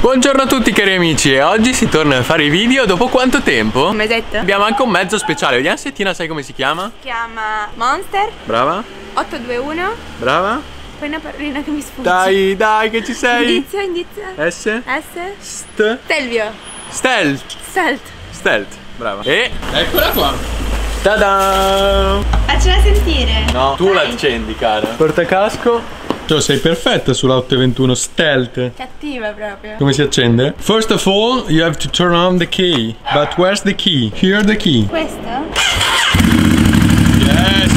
Buongiorno a tutti cari amici, e oggi si torna a fare i video dopo quanto tempo? Un mesetto. Abbiamo anche un mezzo speciale, vediamo se Tina sai come si chiama. Si chiama Monster Brava. 821. Brava. Poi una parolina che mi sfugge. Dai che ci sei. Indizio. S. Stelvio. Stealth, brava. E eccola qua. Tada. Faccela sentire. No, tu la accendi cara. Portacasco. Tu sei perfetta sulla 821 Stealth. Cattiva proprio. Come si accende? First of all, you have to turn on the key. But where's the key? Here the key. Questo? Yes.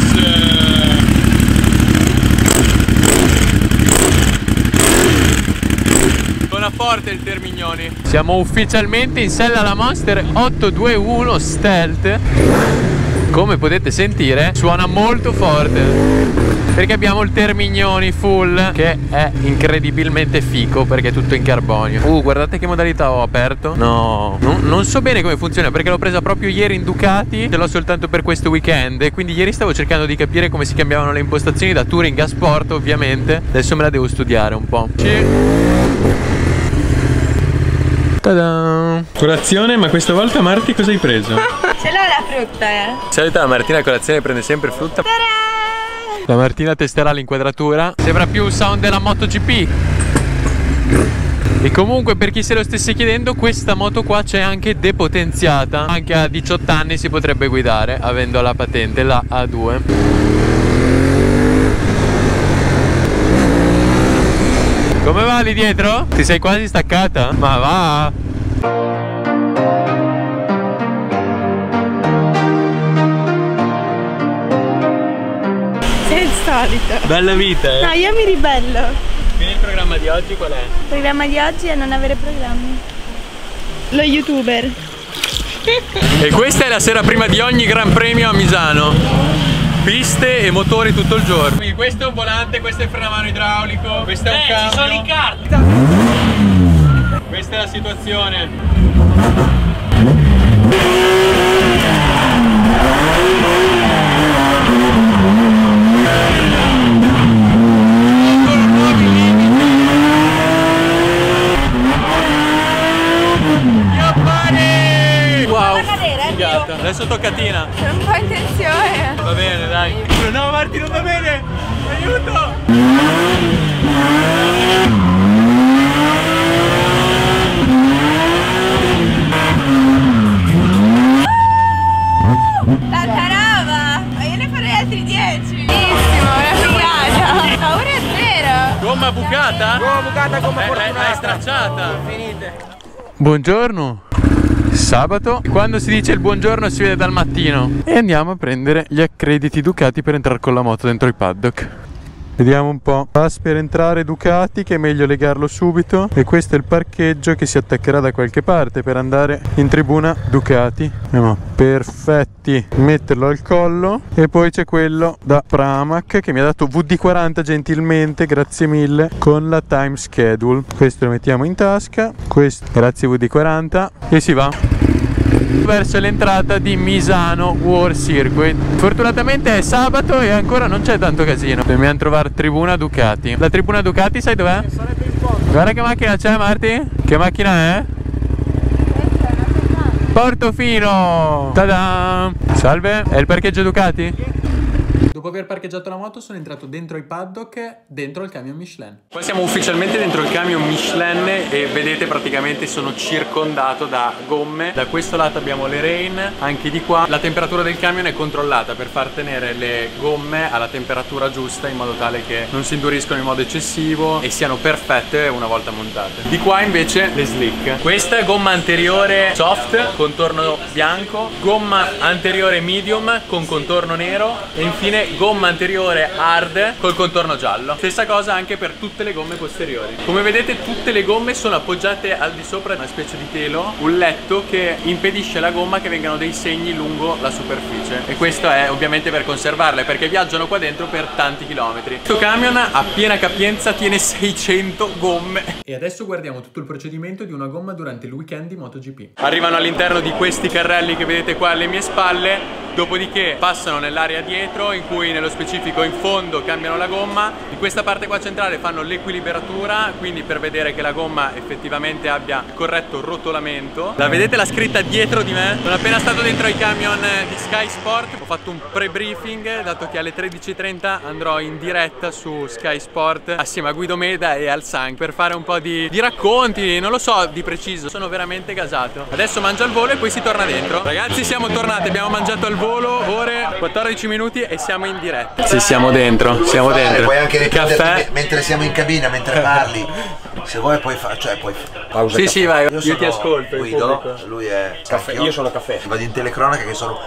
Suona forte il Termignoni. Siamo ufficialmente in sella alla Monster 821 Stealth. Come potete sentire, suona molto forte. Perché abbiamo il Termignoni full, che è incredibilmente fico perché è tutto in carbonio. Guardate che modalità ho aperto. No, non so bene come funziona perché l'ho presa proprio ieri in Ducati. Ce l'ho soltanto per questo weekend e quindi ieri stavo cercando di capire come si cambiavano le impostazioni da touring a sport, ovviamente. Adesso me la devo studiare un po'. Ta-da! Colazione, ma questa volta Marti cosa hai preso? Ce l'ho la frutta, Di solito la Martina a colazione prende sempre frutta. La Martina testerà l'inquadratura. Sembra più un sound della MotoGP. E comunque, per chi se lo stesse chiedendo, questa moto qua c'è anche depotenziata. Anche a 18 anni si potrebbe guidare, avendo la patente, la A2. Come va lì dietro? Ti sei quasi staccata? Ma va! Sei il solito. Bella vita, No, io mi ribello. Quindi il programma di oggi qual è? Il programma di oggi è non avere programmi. Lo youtuber. E questa è la sera prima di ogni gran premio a Misano. Piste e motori tutto il giorno. Quindi questo è un volante, questo è il frenamano idraulico, questo è un cambio. Ci sono i kart. Questa è la situazione. Wow, figata. Adesso tocca a Tina. Sono un po' in tensione. Va bene, dai. No, Marti, non va bene. Aiuto. Tanta roba. Ma io ne farei altri 10. Bellissimo, una figata. Paura è zero. Gomma bucata? Gomma bucata, gomma fortunata. L'hai stracciata. Finite. Buongiorno. Sabato, quando si dice il buongiorno si vede dal mattino. E andiamo a prendere gli accrediti Ducati per entrare con la moto dentro il paddock. Vediamo un po'. Pass per entrare Ducati, che è meglio legarlo subito. E questo è il parcheggio che si attaccherà da qualche parte per andare in tribuna Ducati. Andiamo, perfetti. Metterlo al collo. E poi c'è quello da Pramac che mi ha dato VD40 gentilmente, grazie mille, con la time schedule. Questo lo mettiamo in tasca. Questo, grazie VD40. E si va verso l'entrata di Misano World Circuit. Fortunatamente è sabato e ancora non c'è tanto casino. Dobbiamo trovare tribuna Ducati. La tribuna Ducati sai dov'è? Guarda che macchina c'è, Marti. Che macchina è? Portofino. Ta-da! Salve, è il parcheggio Ducati? Dopo aver parcheggiato la moto sono entrato dentro il paddock, dentro il camion Michelin. Poi siamo ufficialmente dentro il camion Michelin e vedete praticamente sono circondato da gomme. Da questo lato abbiamo le rain, anche di qua. La temperatura del camion è controllata per far tenere le gomme alla temperatura giusta in modo tale che non si induriscono in modo eccessivo e siano perfette una volta montate. Di qua invece le slick. Questa è gomma anteriore soft, contorno bianco, gomma anteriore medium con contorno nero e infine gomma anteriore hard col contorno giallo. Stessa cosa anche per tutte le gomme posteriori. Come vedete tutte le gomme sono appoggiate al di sopra di una specie di telo, un letto che impedisce alla gomma che vengano dei segni lungo la superficie, e questo è ovviamente per conservarle perché viaggiano qua dentro per tanti chilometri. Questo camion a piena capienza tiene 600 gomme. E adesso guardiamo tutto il procedimento di una gomma durante il weekend di MotoGP. Arrivano all'interno di questi carrelli che vedete qua alle mie spalle, dopodiché passano nell'area dietro in cui cui nello specifico in fondo cambiano la gomma. In questa parte qua centrale fanno l'equilibratura, quindi per vedere che la gomma effettivamente abbia il corretto rotolamento. La vedete la scritta dietro di me? Sono appena stato dentro ai camion di Sky Sport, ho fatto un pre-briefing dato che alle 13:30 andrò in diretta su Sky Sport assieme a Guido Meda e al Sank per fare un po' di racconti, non lo so di preciso, sono veramente gasato. Adesso mangio al volo e poi si torna dentro. Ragazzi, siamo tornati, abbiamo mangiato al volo, ore 14 minuti e siamo in diretta. Sì, siamo dentro, siamo dentro. Puoi anche ripetere caffè mentre siamo in cabina, mentre parli. Se vuoi puoi fare, cioè puoi pausa. Sì, caffè. sì, vai, Io ti ascolto. Guido, lui è caffè, io sono caffè. Vado in telecronaca che sono.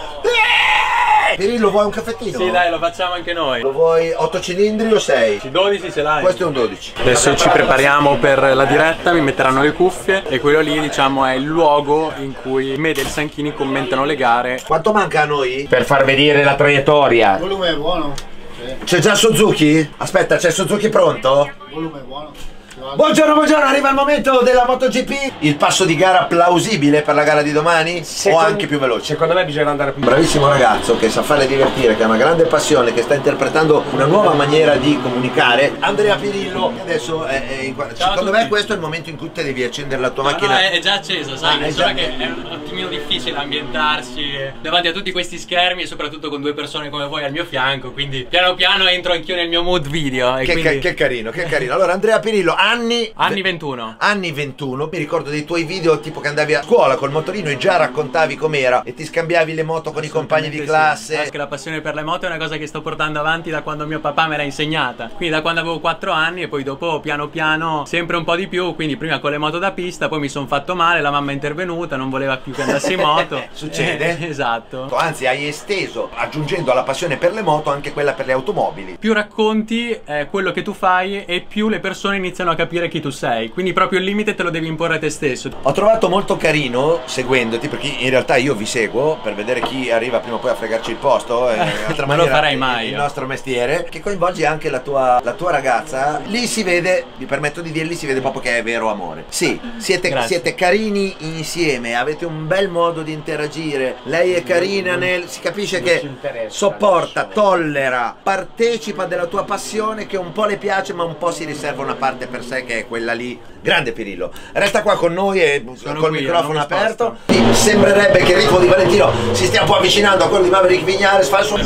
Pirillo, vuoi un caffettino? Sì, dai, lo facciamo anche noi. Lo vuoi 8 cilindri o 6? 12 ce l'hai. Questo è un 12. Adesso ci prepariamo per la diretta, mi metteranno le cuffie e quello lì diciamo è il luogo in cui Meda e il Sanchini commentano le gare. Quanto manca a noi? Per far vedere la traiettoria. Il volume è buono? Sì. C'è già Suzuki? Aspetta, c'è Suzuki pronto? Il volume è buono? Buongiorno, buongiorno, arriva il momento della MotoGP. Il passo di gara plausibile per la gara di domani o anche più veloce? Secondo me bisogna andare più. Bravissimo ragazzo che sa farle divertire, che ha una grande passione, che sta interpretando una nuova maniera di comunicare. Andrea Pirillo, che adesso secondo me questo è il momento in cui te devi accendere la tua macchina. No, è già accesa, sai, solo che è un attimino difficile ambientarsi davanti a tutti questi schermi e soprattutto con due persone come voi al mio fianco, quindi piano piano entro anch'io nel mio mood video. E Che carino, che carino. Allora Andrea Pirillo, anni 21. Anni 21, mi ricordo dei tuoi video tipo che andavi a scuola col motorino e già raccontavi com'era e ti scambiavi le moto con i compagni di classe. Perché la passione per le moto è una cosa che sto portando avanti da quando mio papà me l'ha insegnata. Quindi da quando avevo 4 anni e poi dopo piano piano sempre un po' di più. Quindi prima con le moto da pista, poi mi sono fatto male, la mamma è intervenuta, non voleva più che andassi in moto. Succede? Esatto. Anzi hai esteso, aggiungendo alla passione per le moto anche quella per le automobili. Più racconti quello che tu fai e più le persone iniziano a capire chi tu sei, quindi proprio il limite te lo devi imporre a te stesso. Ho trovato molto carino seguendoti, perché in realtà io vi seguo per vedere chi arriva prima o poi a fregarci il posto, ma lo farai mai il nostro mestiere, che coinvolge anche la tua ragazza. Lì si vede, mi permetto di dirli, si vede proprio che è vero amore. Sì, siete carini insieme, avete un bel modo di interagire, lei è carina si capisce che sopporta, tollera, partecipa della tua passione, che un po' le piace ma un po' si riserva una parte per sé che è quella lì. Grande Pirillo, resta qua con noi e col microfono aperto. Sembrerebbe che il ritmo di Valentino si stia un po' avvicinando a quello di Maverick Viñales. Fa il suo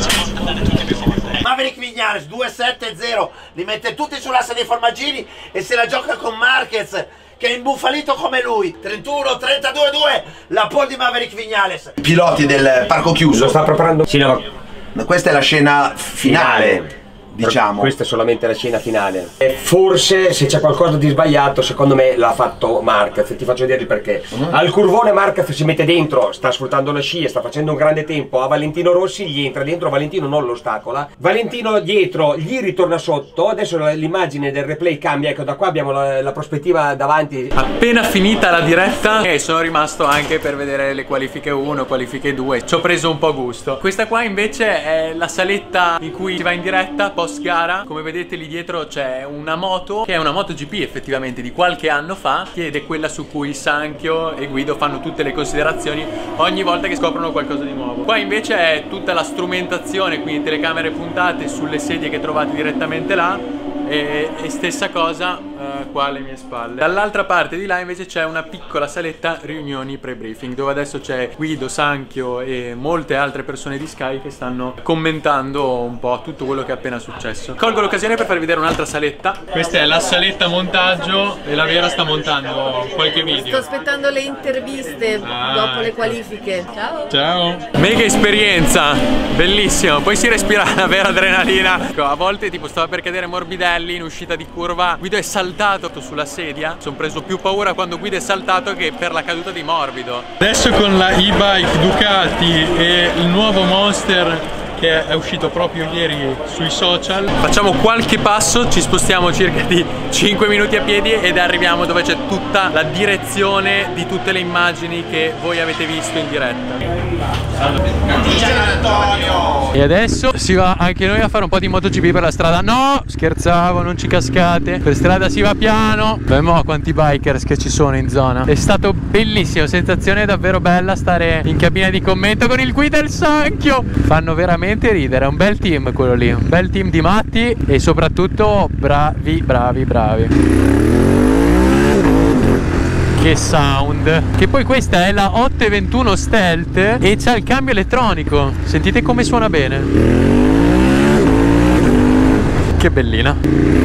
Maverick Viñales 2-7-0, li mette tutti sull'asse dei formaggini e se la gioca con Marquez che è imbufalito come lui. 31-32-2 la pole di Maverick Viñales. Piloti del parco chiuso. Lo sta preparando. Sì, no. Questa è la scena finale. Diciamo. Questa è solamente la scena finale. E forse se c'è qualcosa di sbagliato, secondo me l'ha fatto Marquez. Ti faccio vedere il perché. Al curvone Marquez si mette dentro, sta sfruttando la scia, sta facendo un grande tempo. A Valentino Rossi gli entra dentro, Valentino non lo ostacola. Valentino dietro gli ritorna sotto. Adesso l'immagine del replay cambia. Ecco, da qua abbiamo la prospettiva davanti. Appena finita la diretta e sono rimasto anche per vedere le qualifiche 1, qualifiche 2. Ci ho preso un po' gusto. Questa qua invece è la saletta in cui si va in diretta post gara. Come vedete lì dietro c'è una moto che è una MotoGP effettivamente di qualche anno fa, ed è quella su cui Sanchio e Guido fanno tutte le considerazioni ogni volta che scoprono qualcosa di nuovo. Qua invece è tutta la strumentazione, quindi telecamere puntate sulle sedie che trovate direttamente là. E stessa cosa qua alle mie spalle. Dall'altra parte di là invece c'è una piccola saletta riunioni pre-briefing, dove adesso c'è Guido, Sanchio e molte altre persone di Sky che stanno commentando un po' tutto quello che è appena successo. Colgo l'occasione per farvi vedere un'altra saletta. Questa è la saletta montaggio e la Vera sta montando qualche video. Sto aspettando le interviste dopo le qualifiche. Ciao. Ciao. Mega esperienza, bellissimo. Poi si respira la vera adrenalina. A volte tipo stava per cadere Morbidelli in uscita di curva, Guido è saltato sulla sedia. Sono preso più paura quando Guido è saltato che per la caduta di Morbido. Adesso con la e-bike Ducati e il nuovo Monster che è uscito proprio ieri sui social, facciamo qualche passo, ci spostiamo circa di 5 minuti a piedi ed arriviamo dove c'è tutta la direzione di tutte le immagini che voi avete visto in diretta. E adesso si va anche noi a fare un po' di MotoGP per la strada. No, scherzavo, non ci cascate. Per strada si va piano. Vediamo quanti bikers che ci sono in zona. È stato bellissimo, sensazione davvero bella stare in cabina di commento con il guida e il Sanchio. Fanno veramente veramente ridere. È un bel team quello lì, un bel team di matti e soprattutto bravi. Che sound. Che poi questa è la 821 Stealth e c'ha il cambio elettronico. Sentite come suona bene. Che bellina.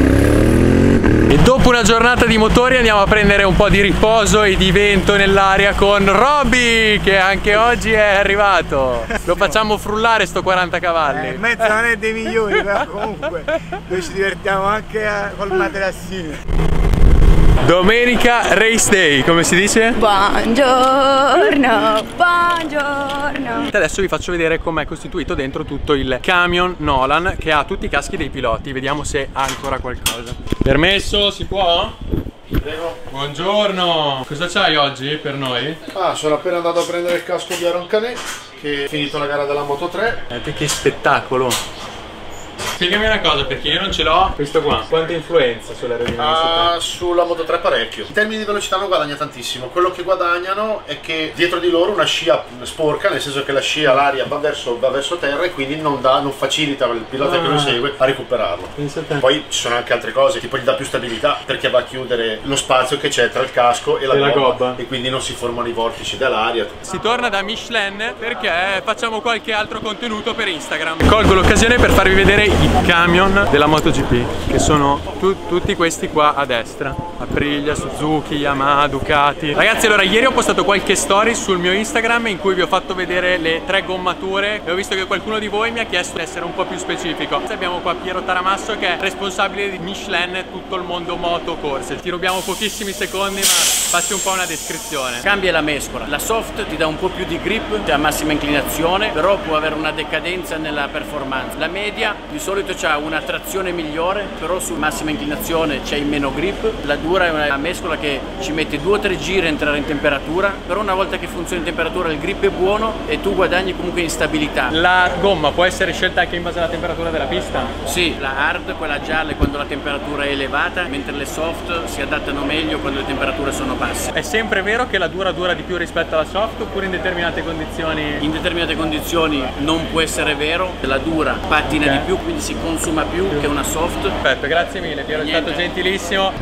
E dopo una giornata di motori andiamo a prendere un po' di riposo e di vento nell'aria con Robby, che anche oggi è arrivato. Lo facciamo frullare sto 40 cavalli. Il mezzo non è dei migliori, però comunque noi ci divertiamo anche col materassino. Domenica race day, come si dice? Buongiorno, buongiorno. Adesso vi faccio vedere com'è costituito dentro tutto il camion Nolan, che ha tutti i caschi dei piloti. Vediamo se ha ancora qualcosa. Permesso, si può? Prego. Buongiorno. Cosa c'hai oggi per noi? Sono appena andato a prendere il casco di Aaron Canet, che è finito la gara della Moto 3. Che spettacolo. Spiegami una cosa, perché io non ce l'ho, questo qua, quanta influenza sull'aerodinamicità? Sulla Moto 3 parecchio. In termini di velocità non guadagna tantissimo. Quello che guadagnano è che dietro di loro una scia sporca, nel senso che la scia, l'aria va verso terra e quindi non facilita il pilota che lo segue a recuperarlo. Poi ci sono anche altre cose, tipo gli dà più stabilità, perché va a chiudere lo spazio che c'è tra il casco e la gobba e quindi non si formano i vortici dell'aria. Si torna da Michelin perché facciamo qualche altro contenuto per Instagram. Colgo l'occasione per farvi vedere i camion della MotoGP, che sono tutti questi qua a destra: Aprilia, Suzuki, Yamaha, Ducati. Ragazzi, allora ieri ho postato qualche story sul mio Instagram in cui vi ho fatto vedere le 3 gommature e ho visto che qualcuno di voi mi ha chiesto di essere un po' più specifico. Abbiamo qua Piero Taramasso, che è responsabile di Michelin tutto il mondo moto corse. Ti rubiamo pochissimi secondi, ma facci un po' una descrizione. Cambia la mescola, la soft ti dà un po' più di grip a massima inclinazione, però può avere una decadenza nella performance. La media di solito c'ha una trazione migliore, però su massima inclinazione c'è il meno grip. La dura è una mescola che ci mette 2 o 3 giri a entrare in temperatura, però una volta che funziona in temperatura il grip è buono e tu guadagni comunque in stabilità. La gomma può essere scelta anche in base alla temperatura della pista? Sì, la hard, quella gialla, è quando la temperatura è elevata, mentre le soft si adattano meglio quando le temperature sono basse. È sempre vero che la dura di più rispetto alla soft, oppure in determinate condizioni? In determinate condizioni non può essere vero, la dura pattina di più, quindi si consuma più che una soft. Perfetto, grazie mille Piero, è stato gentilissimo.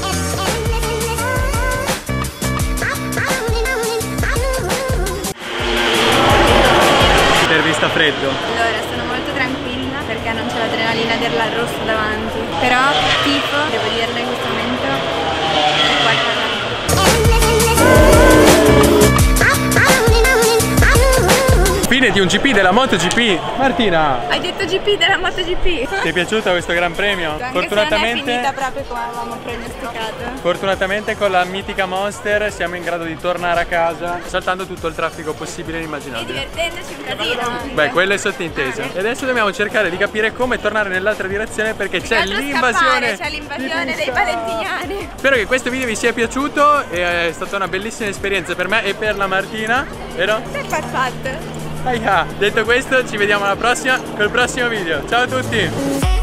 Intervista freddo. Allora, sono molto tranquilla perché non c'è l'adrenalina dell'arrosto davanti. Però tifo, devo dirlo in questo momento, è qualcosa. Fine di un GP della MotoGP. Martina, Hai detto GP della MotoGP? ti è piaciuto questo Gran Premio? Anche se non è finita proprio come avevamo pronosticato. Fortunatamente con la mitica Monster siamo in grado di tornare a casa saltando tutto il traffico possibile e E immaginabile. divertendoci un casino. Beh, quello è sottintesa. E adesso dobbiamo cercare di capire come tornare nell'altra direzione, perché c'è l'invasione. C'è l'invasione dei valentiniani. Spero che questo video vi sia piaciuto, è stata una bellissima esperienza per me e per la Martina, vero? Perfetto. Detto questo, ci vediamo alla prossima col prossimo video. Ciao a tutti!